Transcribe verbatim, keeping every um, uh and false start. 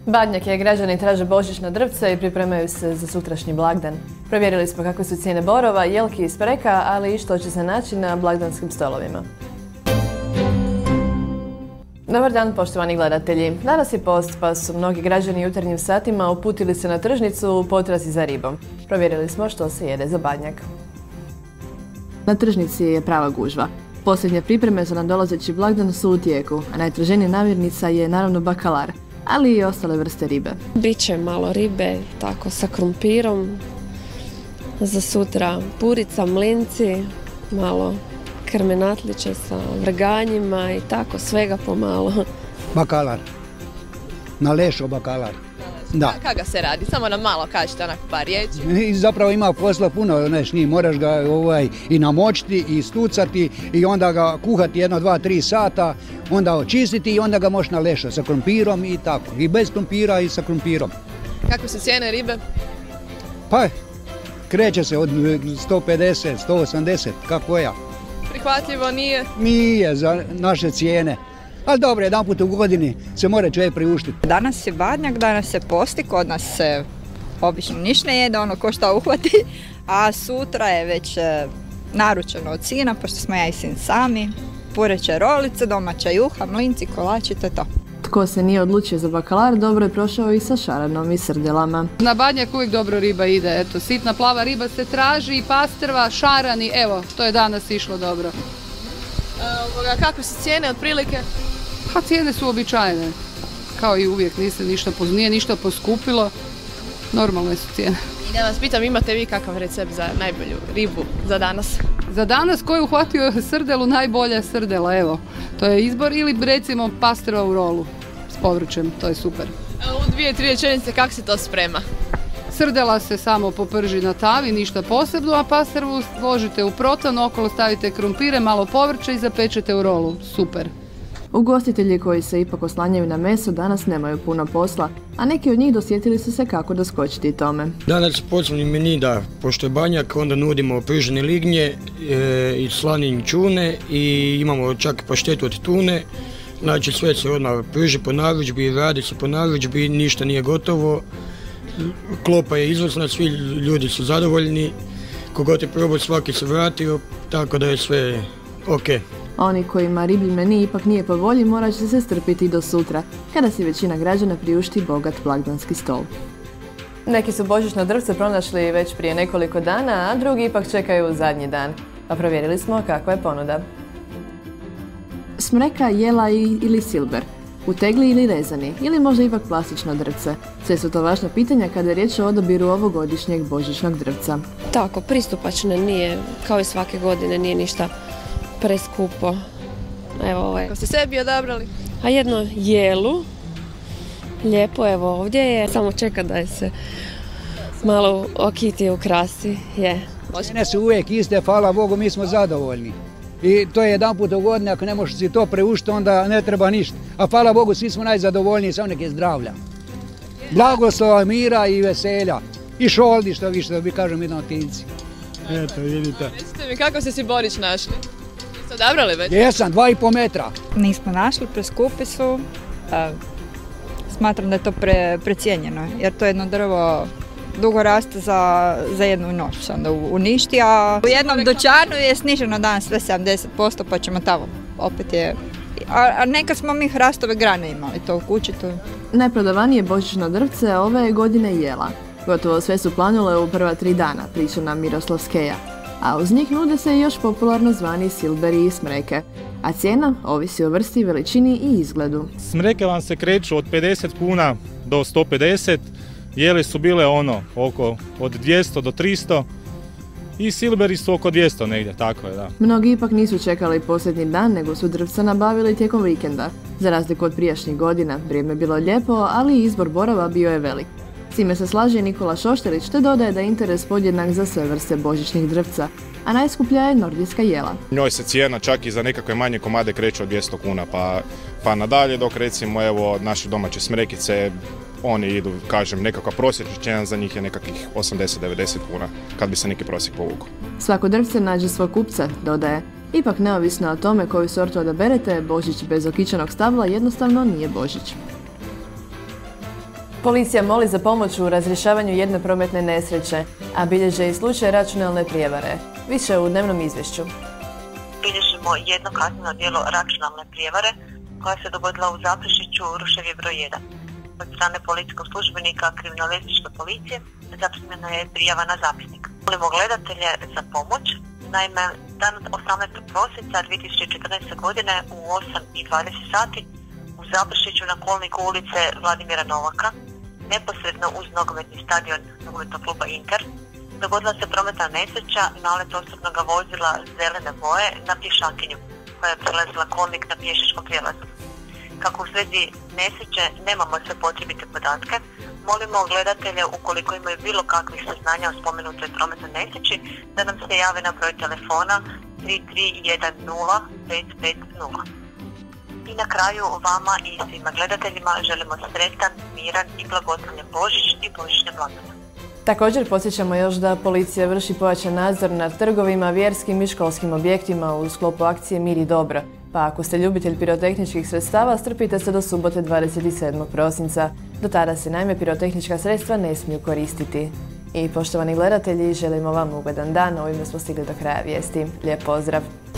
Badnjak je, građani traže božićna drvca i pripremaju se za sutrašnji blagdan. Provjerili smo kakve su cijene borova, jelki i spreka, ali i što će se naći na blagdanskim stolovima. Dobar dan, poštovani gledatelji. Danas je post, pa su mnogi građani jutarnjim satima uputili se na tržnicu u potrazi za ribom. Provjerili smo što se jede za Badnjak. Na tržnici je prava gužva. Posljednje pripreme za nadolazeći blagdan su u tijeku, a najtraženija namirnica je naravno bakalar, ali i ostale vrste ribe. Biće malo ribe, tako sa krumpirom, za sutra purica, mlinci, malo krmenatliće sa vrganjima i tako, svega pomalo. Bakalar. Na lešo bakalar. Da. Kako se radi? Samo nam malo kažete onako par riječi. I zapravo ima posla puno, znaš, nije, moraš ga ovaj, i namočiti i stucati i onda ga kuhati jedno, dva, tri sata, onda očistiti i onda ga možeš na lešo sa krumpirom i tako. I bez krumpira i sa krumpirom. Kakve su cijene ribe? Pa, kreće se od sto pedeset, sto osamdeset, kako ja. Prihvatljivo nije? Nije za naše cijene. Ali dobro, jedan put u godini se mora čovjek priuštiti. Danas je Badnjak, danas se posti, kod nas se obično ništa ne jede, ono ko šta uhvati, a sutra je već naručeno od sina, pošto smo ja i sin sami, pureće rolice, domaća juha, mlinci, kolači, to je to. Tko se nije odlučio za bakalar, dobro je prošao i sa šaranom i srdelama. Na Badnjak uvijek dobro riba ide, eto, sitna plava riba se traži i pastrva, šarani, evo, to je danas išlo dobro. E, kakve su cijene otprilike? Pa cijene su običajne, kao i uvijek, nije ništa, nije ništa poskupilo, normalne su cijene. I da vas pitam, imate vi kakav recept za najbolju ribu za danas? Za danas ko je uhvatio srdelu, najbolja srdela, evo, to je izbor, ili recimo pastrva u rolu s povrćem, to je super. U dvije, tri rečenice, kako se to sprema? Srdela se samo poprži na tavi, ništa posebno, a pastrvu složite u proton, okolo stavite krumpire, malo povrća i zapečete u rolu, super. Ugostitelji koji se ipak oslanjaju na meso danas nemaju puno posla, a neki od njih dosjetili su se kako doskočiti tome. Danas poslovni meni, da, pošto je Badnjak, onda nudimo pržene lignje e, i slanin čune i imamo čak paštetu od tune. Znači sve se odmah prži po narudžbi, radi se po narudžbi, ništa nije gotovo. Klopa je izvrsna, svi ljudi su zadovoljni, kogod je probao svaki se vratio, tako da je sve ok. Oni kojima riblji meni ipak nije po volji morat će se strpiti do sutra, kada si većina građana priušti bogat blagdanski stol. Neki su božićno drvce pronašli već prije nekoliko dana, a drugi ipak čekaju zadnji dan. Pa provjerili smo kakva je ponuda. Smreka, jela ili silber, u tegli ili rezani, ili možda ipak plastično drvce. Sve su to važna pitanja kada je riječ o odabiru ovogodišnjeg božićnog drvca. Tako, pristupačne nije, kao i svake godine, nije ništa preskupo. Evo ovaj. Kako ste sebi odabrali? A jedno jelu, lijepo, evo ovdje je, samo čeka da je se malo okiti ukrasi, je. Cijene su uvijek iste, hvala Bogu, mi smo zadovoljni. I to je jedan put u godini, ako ne možeš si to preuštiti, onda ne treba ništa. A hvala Bogu, svi smo najzadovoljniji, samo nek je zdravlja. Blagoslova, mira i veselja. I šoldi, što vi, što vi kažem, jedan tinci. Eto, vidite. Recite mi, kako ste si Borić našli? Ste odabrali već? Jesam, dva i po metra. Nismo našli, preskupi su. E, smatram da je to pre, precijenjeno, jer to jedno drvo dugo raste za, za jednu noć, onda uništi, a u jednom dućanu je sniženo danas sve sedamdeset posto, pa ćemo tamo, opet je, a, a nekad smo mi hrastove grane imali to u kući. To... Najprodavanije božićno drvce ove je godine jela. Gotovo sve su planule u prva tri dana, priča nam Miroslav Skeja. A uz njih nude se i još popularno zvani silberi i smreke. A cijena ovisi o vrsti, veličini i izgledu. Smreke vam se kreću od pedeset kuna do sto pedeset, jele su bile ono oko od dvjesto do tristo i silberi su oko dvjesto negdje, tako je, da. Mnogi ipak nisu čekali posljednji dan, nego su drvca nabavili tijekom vikenda. Za razliku od prijašnjih godina, vrijeme je bilo lijepo, ali i izbor borova bio je velik. S time se slaže Nikola Šoštelić, te dodaje da je interes podjednak za sve vrste božićnih drvca, a najskuplja je nordijska jela. Njoj se cijena čak i za nekakve manje komade kreće od dvjesto kuna pa, pa nadalje, dok recimo evo naše domaće smrekice, oni idu, kažem, nekakva prosječna cijena za njih je nekakvih osamdeset do devedeset kuna, kad bi se neki prosjek povukao. Svako drvce nađe svog kupca, dodaje. Ipak neovisno o tome koju sortu odaberete, Božić bez okićenog stabla jednostavno nije Božić. Policija moli za pomoć u razrješavanju jedne prometne nesreće, a bilježe i slučaj računalne prijevare. Više u dnevnom izvješću. Bilježimo jedno kazneno djelo računalne prijevare koja se dogodila u Zaprešiću, Ruševje broj jedan. Od strane policijskog službenika kriminalističke policije zaprimljena je prijava na zapisnik. Molimo gledatelje za pomoć. Naime, dan osamnaestog prosinca dvije tisuće četrnaeste. godine u osam i dvadeset sati u Zaprešiću na kolniku ulice Vladimira Novaka, neposredno uz nogometni stadion nogometnog kluba Inter, dogodila se prometna nesreća nalet osobnog vozila zelene boje na pješakinju koja je prelazila kolnik na pješačkom prijelazu. Kako u svezi nesreće nemamo sve potrebite podatke, molimo gledatelje ukoliko imaju bilo kakvih saznanja o spomenutoj prometnoj nesreći da nam se jave na broj telefona tri tri jedan nula pet pet nula. I na kraju vama i svima gledateljima želimo sretan, miran i blagoslovljen Božić i božićne blagdane. Također podsjećamo još da policija vrši pojačan nadzor nad trgovima, vjerskim i školskim objektima u sklopu akcije Mir i dobro. Pa ako ste ljubitelj pirotehničkih sredstava, strpite se do subote dvadeset sedmog prosinca. Do tada se naime pirotehnička sredstva ne smiju koristiti. I poštovani gledatelji, želimo vam ugodan dan, ovime smo stigli do kraja vijesti. Lijep pozdrav!